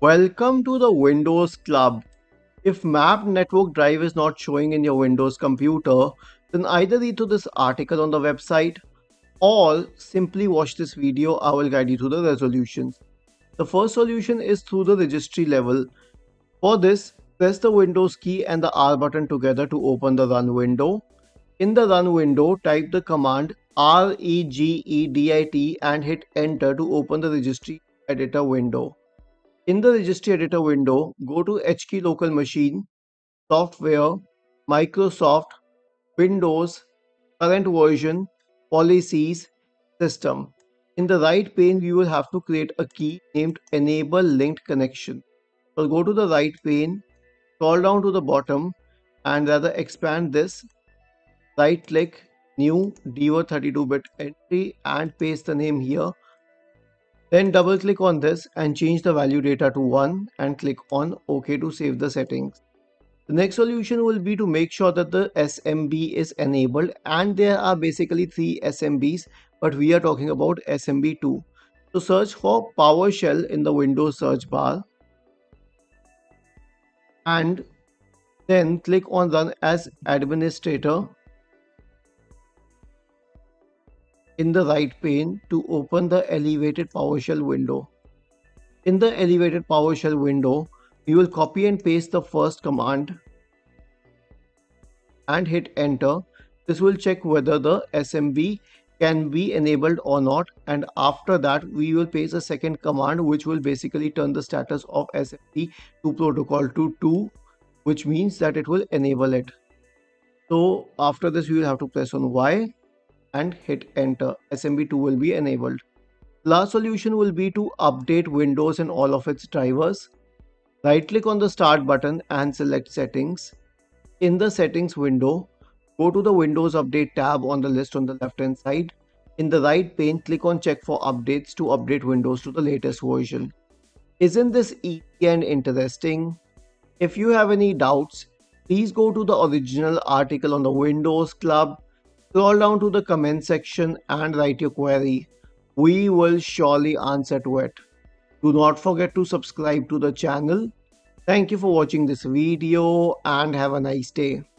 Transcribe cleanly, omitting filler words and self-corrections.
Welcome to the Windows Club. If Map Network Drive is not showing in your Windows computer, then either read through this article on the website or simply watch this video. I will guide you through the resolutions. The first solution is through the registry level. For this, press the Windows key and the R button together to open the Run window. In the Run window, type the command regedit and hit Enter to open the registry editor window. In the registry editor window, go to HKey local machine, software, Microsoft, Windows, current version, policies, system. In the right pane, we will have to create a key named enable linked connection. So go to the right pane, scroll down to the bottom and rather expand this, right click, new Diva 32-bit entry and paste the name here. Then double click on this and change the value data to 1 and click on OK to save the settings. The next solution will be to make sure that the SMB is enabled, and there are basically 3 SMBs, but we are talking about SMB2. So search for PowerShell in the Windows search bar and then click on Run as Administrator in the right pane to open the elevated PowerShell window. In the elevated PowerShell window, we will copy and paste the first command and hit enter. This will check whether the SMB can be enabled or not, and after that we will paste a second command which will basically turn the status of SMB to protocol to 2, which means that it will enable it. So after this we will have to press on Y and hit enter. SMB2 will be enabled. Last solution will be to update Windows and all of its drivers. Right click on the start button and select settings. In the settings window, go to the Windows Update tab on the list on the left hand side. In the right pane, click on check for updates to update Windows to the latest version. Isn't this easy and interesting? If you have any doubts, please go to the original article on the Windows Club, scroll down to the comment section and write your query. We will surely answer to it. Do not forget to subscribe to the channel. Thank you for watching this video and have a nice day.